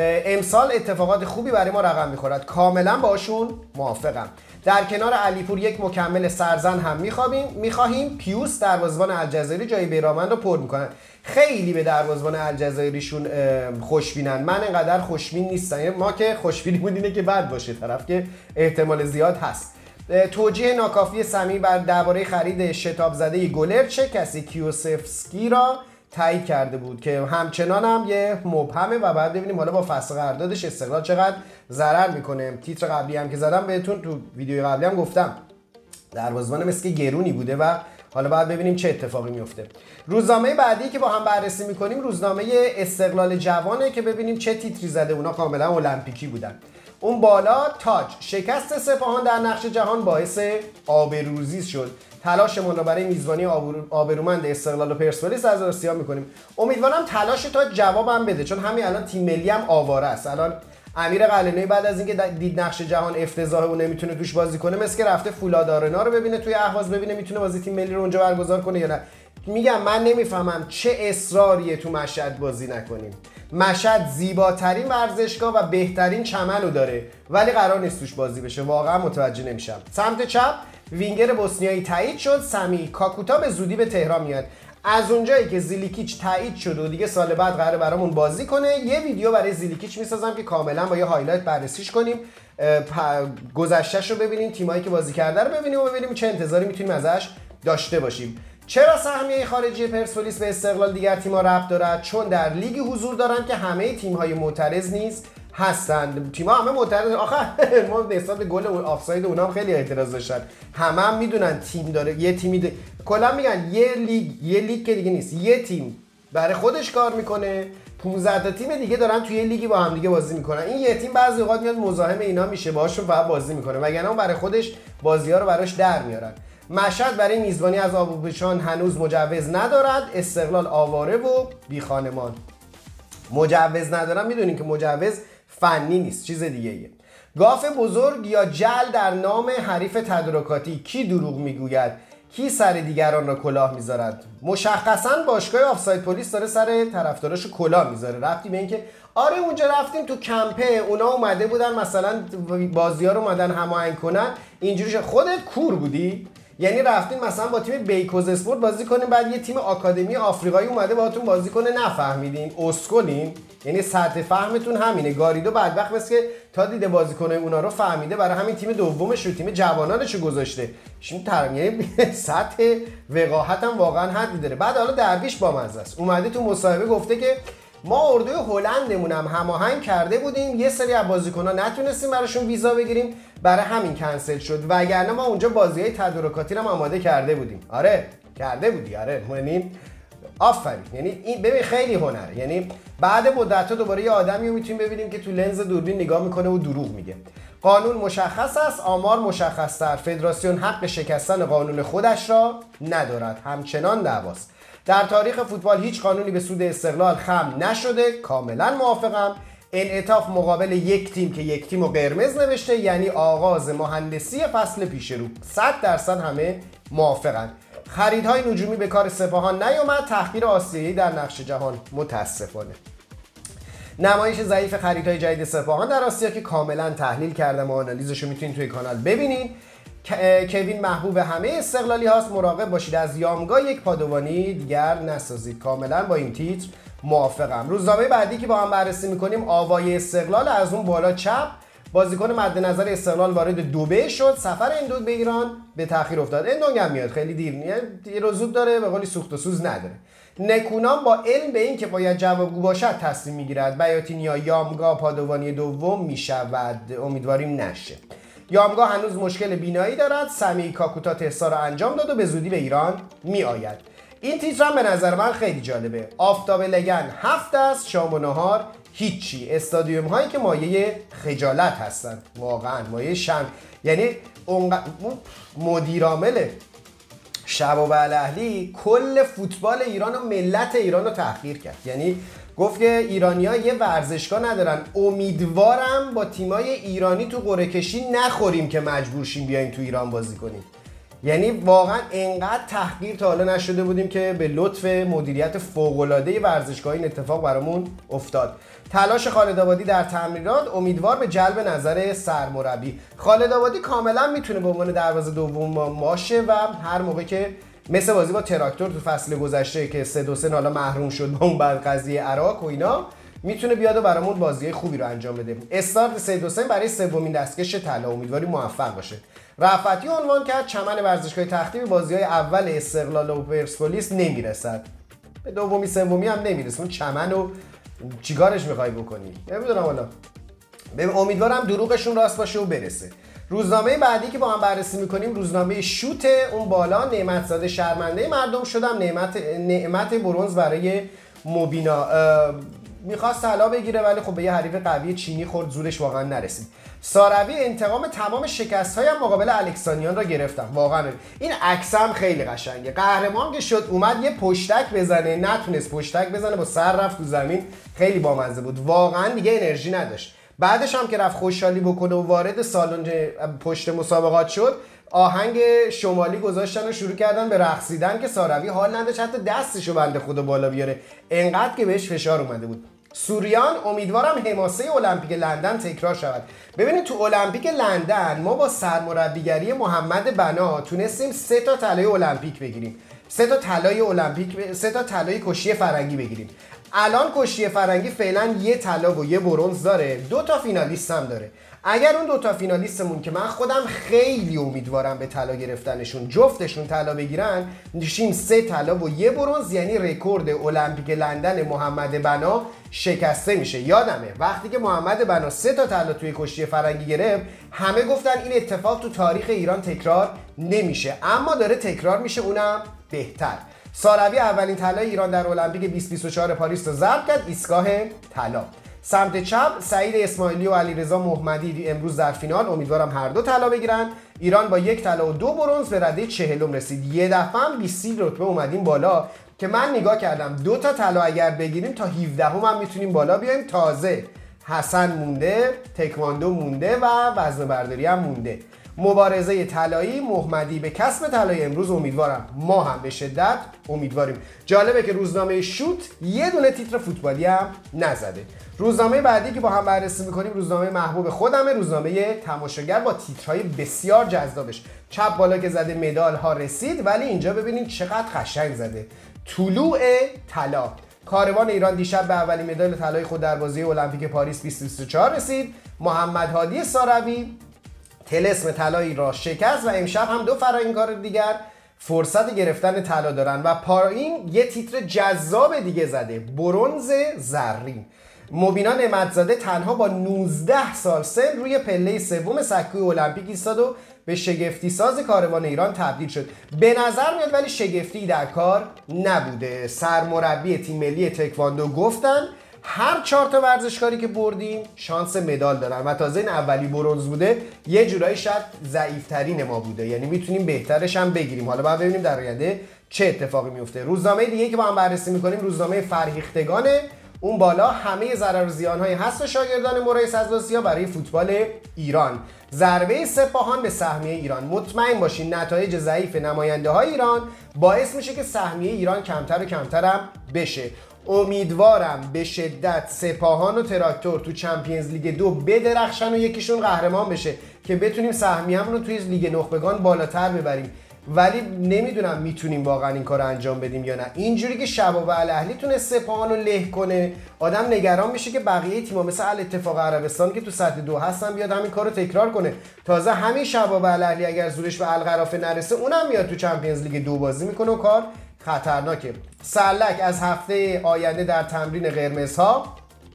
امسال اتفاقات خوبی برای ما رقم میخورد، کاملا باشون موافقم. در کنار علیپور یک مکمل سرزن هم میخواهیم. پیوس دروازه‌بان الجزایری جای بیرامند رو پر میکنن. خیلی به دروازه‌بان الجزایریشون خوشبینن، من انقدر خوشبین نیستم. ما که خوشبینی بود اینه که بد باشه طرف، که احتمال زیاد هست. توجیه ناکافی سمی بر درباره خرید شتاب زده گلر، چه کسی کیوسفسکی را تایید کرده بود که همچنان هم یه مبهمه و بعد ببینیم حالا با فصل قراردادش استقلال چقدر ضرر میکنه. تیتر قبلی هم که زدم بهتون، تو ویدیو قبلی هم گفتم دروازه‌بان مثل گرونی بوده و حالا بعد ببینیم چه اتفاقی میفته. روزنامه بعدی که با هم بررسی میکنیم روزنامه استقلال جوانه که ببینیم چه تیتری زده. اونا کاملا المپیکی بودن. اون بالا تاج شکست سپاهان در نقش جهان باعث آبروریزی شد. تلاشمون رو برای میزبانی آبرومند استقلال و پرسپولیس از آسیا میکنیم. امیدوارم تلاش تا جوابم بده، چون همین الان تیم ملی هم آواره است. الان امیر قلعه‌نویی بعد از اینکه دید نقش جهان افتضاحه و نمیتونه توش بازی کنه، مثل که رفته فولاد آرنا رو ببینه توی اهواز، ببینه میتونه بازی تیم ملی رو اونجا برگزار کنه یا نه. میگم من نمیفهمم چه اصراریه تو مشهد بازی نکنیم. مشهد زیباترین ورزشگاه و بهترین چمن رو داره، ولی قرار نیست توش بازی بشه. واقعا متوجه نمیشم. سمت چپ وینگر بوسنیایی تایید شد. سمی کاکوتا به زودی به تهران میاد. از اونجایی که زیلیکیچ تایید شد و دیگه سال بعد قراره برامون بازی کنه، یه ویدیو برای زیلیکیچ میسازم که کاملا با یه هایلایت بررسیش کنیم، گذشتهش رو ببینیم، تیمایی که بازی کرده رو ببینیم و ببینیم چه انتظاری میتونیم ازش داشته باشیم. چرا سهمیه خارجی پرسپولیس به استقلال دیگر تیم‌ها ربط دارد؟ چون در لیگی حضور دارن که همه تیم‌های معترض نیز هستند. تیم‌ها همه معترض. آخه ما نسبت به گل آفساید اونام خیلی اعتراض داشتن. هم میدونن تیم داره، یه تیمی کلا میگن یه لیگ که دیگه نیست، یه تیم برای خودش کار میکنه، 15 تا تیم دیگه دارن توی لیگی با هم دیگه بازی میکنن. این یه تیم بعضی اوقات میاد مزاحم اینا میشه، باهاشون فقط بازی میکنه، وگرنه اون برای خودش بازی‌ها رو براش در میارن. مشهد برای میزبانی از آبوپشان هنوز مجوز ندارد. استقلال آواره و بی خانمان. مجوز ندارم، میدونین که مجوز فنی نیست، چیز دیگه ایه. گاف بزرگ یا جل در نام حریف تدارکاتی. کی دروغ میگوید؟ کی سر دیگران را کلاه میذارد؟ مشخصا باشگاه آفساید پلیس داره سر طرفداراشو کلاه میذاره. رفتی به اینکه آره اونجا رفتیم تو کمپه، اونا اومده بودن مثلا بازی‌ها رو اومدن هماهنگ کنن، اینجوری خودت کور بودی؟ یعنی رفتین مثلا با تیم بیکوز اسپورت بازی کنین، بعد یه تیم آکادمی آفریقایی اومده باهاتون بازی کنه نفهمیدین، اسکلین. یعنی سطح فهمتون همینه. گاریدو بدبخت مثل که تا دیده بازیکنای اونا رو فهمیده، برای همین تیم دومش رو، تیم جوانانش رو گذاشته. یعنی سطح وقاحت هم واقعا حدی داره. بعد حالا درویش بامزه است، اومده تو مصاحبه گفته که ما اردوی هلندمون هم هماهنگ کرده بودیم، یه سری از بازیکن‌ها نتونستیم براشون ویزا بگیریم، برای همین کنسل شد، وگرنه ما اونجا بازی‌های تدارکاتی رو آماده کرده بودیم. آره کرده بودی، آره. یعنی آفرین. یعنی این ببین خیلی هنره. یعنی بعد مدت‌ها دوباره یه آدمی رو میتونیم ببینیم که تو لنز دوربین نگاه میکنه و دروغ میگه. قانون مشخص است، آمار مشخص‌تر. فدراسیون حق شکستن قانون خودش را ندارد، همچنان دعواست. در تاریخ فوتبال هیچ قانونی به سود استقلال خم نشده، کاملا موافقم. انعطاف مقابل یک تیم که یک تیمو قرمز نوشته یعنی آغاز مهندسی فصل پیش رو. 100% همه موافقن. خریدهای نجومی به کار سپاهان نیومد، تحقیر آسیایی در نقش جهان متاسفانه. نمایش ضعیف خریدهای جدید سپاهان در آسیا که کاملا تحلیل کردم و آنالیزشو میتونید توی کانال ببینید. کوین محبوب همه استقلالی هاست، مراقب باشید از یامگا یک پادوانی دیگر نسازید. کاملا با این تیتر موافقم. روزنامه بعدی که با هم بررسی میکنیم آوای استقلال، از اون بالا چپ. بازیکن مد نظر استقلال وارد دبی شد، سفر اندونگ به ایران به تاخیر افتاد. اندونگ هم میاد، خیلی دیر و زود داره، به قولی سوخت و سوز نداره. نکونام با علم به این که باید جوابگو باشد تصمیم میگیرد. بیاتینیا یامگا پادوانی دوم میشود، امیدواریم نشه. یامگا هنوز مشکل بینایی دارد، سمی کاکوتا تستا را انجام داد و به زودی به ایران می آید. این تیتر هم به نظر من خیلی جالبه. آفتاب لگن 7 است، شام و نهار هیچی. استادیوم هایی که مایه خجالت هستند، واقعا مایه شم. یعنی مدیر عامل شباب الاهلی کل فوتبال ایران و ملت ایران رو تحقیر کرد. یعنی گفت که ایرانی‌ها یه ورزشگاه ندارن، امیدوارم با تیمای ایرانی تو قرعه کشی نخوریم که مجبور شیم بیایم تو ایران بازی کنیم. یعنی واقعا انقدر تحقیر تا حالا نشده بودیم که به لطف مدیریت فوق‌العاده ورزشگاه این اتفاق برامون افتاد. تلاش خالد آبادی در تمرینات، امیدوار به جلب نظر سرمربی. خالد آبادی کاملا میتونه به عنوان دروازه دوم باشه و هر موقع که مثل بازی با تراکتور تو فصل گذشته که 3-2 حالا محروم شد با اون بعد قضیه عراق و اینا، میتونه بیاد و برامون بازی خوبی رو انجام بده. استارت 3-2 برای سومین دستکش طلا، امیدواریم موفق باشه. رفعتی عنوان کرد چمن ورزشگاه تختی به بازی‌های اول استقلال و پرسپولیس نمیرسد. به دومی سومی هم نمیرسه. اون چمن رو چیکارش می‌خوای بکنی؟ نمیدونم والا. امیدوارم دروغشون راست باشه و برسه. روزنامه بعدی که با هم بررسی میکنیم روزنامه شوت. اون بالا نعمتزاده شرمنده مردم شدم، نعمت برنز برای موبینا. میخواست طلا بگیره ولی خب به یه حریف قوی چینی خورد، زورش واقعا نرسید. ساروی انتقام تمام شکست‌هایم مقابل الکسانیان را گرفتم. واقعا این عکس هم خیلی قشنگه. قهرمان که شد اومد یه پشتک بزنه، نتونست پشتک بزنه، با سر رفت تو زمین. خیلی بامزه بود، واقعا دیگه انرژی نداشت. بعدش هم که رفت خوشحالی بکنه و وارد سالن پشت مسابقات شد، آهنگ شمالی گذاشتن و شروع کردن به رقصیدن که ساروی حال نداشت حتی دستشو بنده خدا بالا بیاره، انقدر که بهش فشار اومده بود. سوریان امیدوارم حماسه المپیک لندن تکرار شود. ببینید تو المپیک لندن ما با سرمربیگری محمد بنا تونستیم 3 تا طلای المپیک بگیریم، 3 تا طلای المپیک، 3 تا طلای کشتی فرنگی بگیریم. الان کشتی فرنگی فعلا یه طلا و یه برنز داره، 2 تا فینالیست هم داره. اگر اون 2 تا فینالیستمون که من خودم خیلی امیدوارم به طلا گرفتنشون، جفتشون طلا بگیرن، میشیم 3 طلا و یه برنز، یعنی رکورد المپیک لندن محمد بنا شکسته میشه. یادمه وقتی که محمد بنا 3 تا طلا توی کشتی فرنگی گرفت، همه گفتن این اتفاق تو تاریخ ایران تکرار نمیشه، اما داره تکرار میشه، اونم بهتر. ساروی اولین طلای ایران در المپیک 2024 پاریس رو ضبط کرد، ایستگاه طلا. سمت چپ سعید اسماعیلی و علیرضا محمدی امروز در فینال، امیدوارم هر دو طلا بگیرن. ایران با 1 طلا و 2 برنز به رده 40 رسید. یه دفعه هم 20 رتبه اومدیم بالا که من نگاه کردم 2 تا طلا اگر بگیریم تا 17 هم میتونیم بالا بیایم. تازه حسن مونده، تکواندو مونده و وزنه برداری هم مونده. مبارزه طلایی محمدی به کسب طلای امروز امیدوارم. ما هم به شدت امیدواریم. جالبه که روزنامه شوت یه دونه تیتر فوتبالی هم نزده. روزنامه بعدی که با هم بررسی می‌کنیم روزنامه محبوب خودمه، روزنامه تماشاگر با تیترهای بسیار جذابش. چپ بالا که زده مدال ها رسید، ولی اینجا ببینید چقدر قشنگ زده. طلوع طلا. کاروان ایران دیشب به اولین مدال طلای خود در بازی المپیک پاریس 2024 رسید. محمد هادی ساروی طلسم طلایی را شکست و امشب هم دو فراگیرکار دیگر فرصت گرفتن طلا دارن و پایین یه تیتر جذاب دیگه زده، برنز زرین. مبینا نعمتزاده تنها با 19 سال سن روی پله سوم سکوی المپیک ایستاد و به شگفتی ساز کاروان ایران تبدیل شد. به نظر میاد ولی شگفتی در کار نبوده. سرمربی تیم ملی تکواندو گفتن هر 4 تا ورزشکاری که بردیم شانس مدال دارن و تازه این اولی برنز بوده، یه جورایی شاید ضعیف‌ترین ما بوده، یعنی میتونیم بهترش هم بگیریم. حالا باید ببینیم در آینده چه اتفاقی میفته. روزنامه دیگه که با هم بررسی میکنیم روزنامه فرهیختگانه. اون بالا همه ضرر و زیان‌های حذف شاگردان مورایس از آسیا برای فوتبال ایران. ضربه سپاهان به سهمیه ایران. مطمئن باشین نتایج ضعیف نماینده‌های ایران باعث میشه که سهمیه ایران کمتر و کمتر هم بشه. امیدوارم به شدت سپاهان و تراکتور تو چمپیونز لیگ 2 بدرخشن و یکیشون قهرمان بشه که بتونیم سهمیه‌مون رو توی لیگ نخبگان بالاتر ببریم. ولی نمیدونم میتونیم واقعا این کار رو انجام بدیم یا نه. اینجوری که شباب الاهلی تونه سپاهان رو له کنه، آدم نگران میشه که بقیه تیم‌ها مثل الاتفاق عربستان که تو سطح 2 هستن بیاد همین کارو تکرار کنه. تازه همین شباب الاهلی اگر زورش به القرافه نرسه اونم میاد تو چمپیونز لیگ 2 بازی میکنه و کار خطرناکه. سلک از هفته آینده در تمرین قرمزها.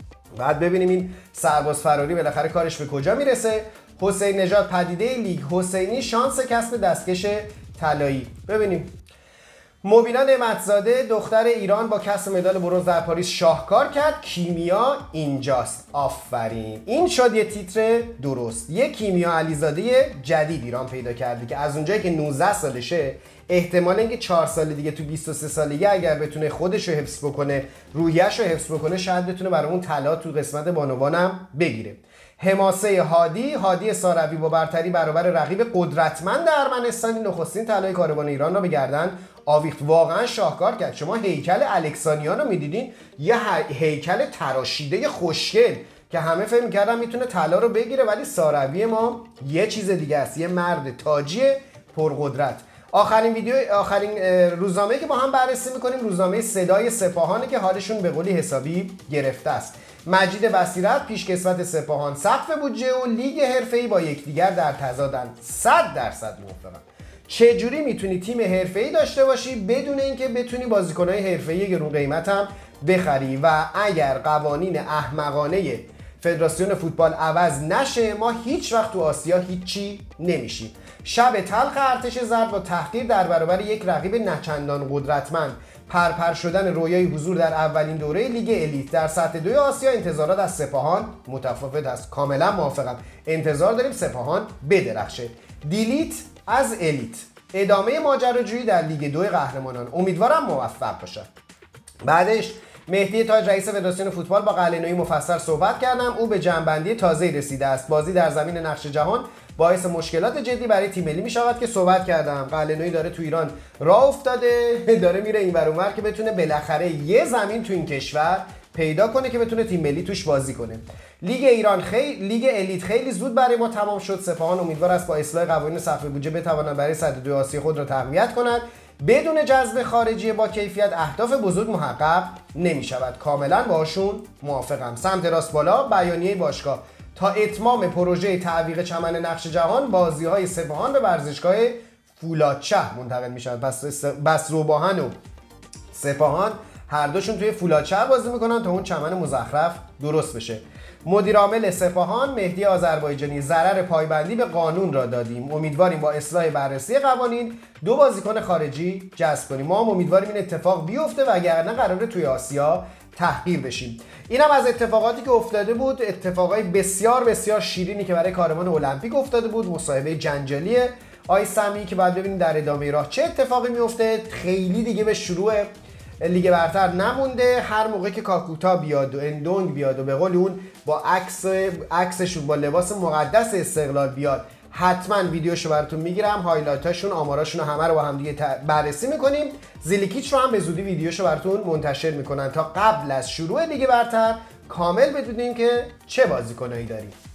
بعد ببینیم این سرباز فراری بالاخره کارش به کجا میرسه. حسین نژاد پدیده لیگ حسینی شانس کسب دستکش طلایی. ببینیم مبینا نعمتزاده دختر ایران با کسب مدال برنز در پاریس شاهکار کرد. کیمیا اینجاست. آفرین. این شد یه تیتر درست. یه کیمیا علیزاده جدید ایران پیدا کرده که از اونجایی که 19 سالشه احتمال اینکه 4 سال دیگه تو 23 سالگی اگر بتونه خودش رو حفظ بکنه، روحیه‌اش رو حفظ بکنه، شاید بتونه برامون طلا تو قسمت بانوانم بگیره. حماسه هادی ساروی با برتری برابر رقیب قدرتمند ارمنستانی نخستین طلای کاروان ایران را به گردن آویخت. واقعا شاهکار کرد. شما هیکل الکسانیان رو میدیدین، یه هیکل تراشیده خوشگل که همه فکر می‌کردن میتونه طلا رو بگیره، ولی ساروی ما یه چیز دیگه است، یه مرد تاجی پرقدرت. آخرین روزنامه‌ای که با هم بررسی می‌کنیم روزنامه صدای سپاهانه که حالشون به قولی حسابی گرفته است. مجید بصیرت پیشکسوت سپاهان سقف بودجه و لیگ حرفه‌ای با یکدیگر در تضادن. 100% موافقم. چجوری میتونی تیم حرفه‌ای داشته باشی بدون اینکه بتونی بازیکن‌های حرفه‌ای گرون قیمت هم بخری؟ و اگر قوانین احمقانه فدراسیون فوتبال عوض نشه ما هیچ وقت تو آسیا هیچی نمیشیم. شب تلخ ارتش زرد با تحقیر در برابر یک رقیب نچندان قدرتمند، پرپر شدن رویای حضور در اولین دوره لیگ الیت در سطح 2 آسیا، انتظارات از سپاهان متفاوت است. کاملا موافقم. انتظار داریم سپاهان بدرخشه. دیلیت از الیت. ادامه ماجراجویی در لیگ 2 قهرمانان. امیدوارم موفق باشد. بعدش مهدی تاج رئیس فدراسیون فوتبال با قلعه‌نویی مفصل صحبت کردم. او به جنبندی تازه‌ای رسیده است. بازی در زمین نقش جهان باعث مشکلات جدی برای تیم ملی می‌شود که صحبت کردم. قلعه‌نویی داره تو ایران راه افتاده، داره میره اینور اونور که بتونه بالاخره یه زمین تو این کشور پیدا کنه که بتونه تیم ملی توش بازی کنه. لیگ الیت خیلی زود برای ما تمام شد. سپاهان امیدوار است با اصلاح قوانین سقف بودجه بتواند برای سطح 2 آسیا خود را تقویت کند. بدون جذب خارجی با کیفیت اهداف بزرگ محقق نمی شود. کاملا باشون موافقم. سمت راست بالا بیانیه باشگاه. تا اتمام پروژه تعویق چمن نقش جهان بازی‌های سپاهان به ورزشگاه فولادشهر منتقل میشن. بس روباهن و سپاهان هر دوشون توی فولادشهر بازی میکنن تا اون چمن مزخرف درست بشه. مدیر عامل سپاهان مهدی آذربایجانی: ضرر پایبندی به قانون را دادیم. امیدواریم با اصلاح بررسی قوانین 2 بازیکن خارجی جذب کنیم. ما هم امیدواریم این اتفاق بیفته وگرنه قراره توی آسیا تحقیر بشیم. اینم از اتفاقاتی که افتاده بود. اتفاقای بسیار بسیار شیرینی که برای کاروان المپیک افتاده بود. مصاحبه جنجالی آی سمی که بعد ببینیم در ادامه راه چه اتفاقی میفته. خیلی دیگه به شروع لیگ برتر نمونده. هر موقع که کاکوتا بیاد و اندونگ بیاد و به قول اون با عکسشون با لباس مقدس استقلال بیاد حتما ویدیوشو براتون میگیرم، هایلایتاشون، آماراشون همه رو با هم دیگه بررسی میکنیم. زیلیکیچ رو هم به زودی ویدیوشو براتون منتشر میکنن تا قبل از شروع لیگ برتر کامل بدونیم که چه بازیکنایی داریم.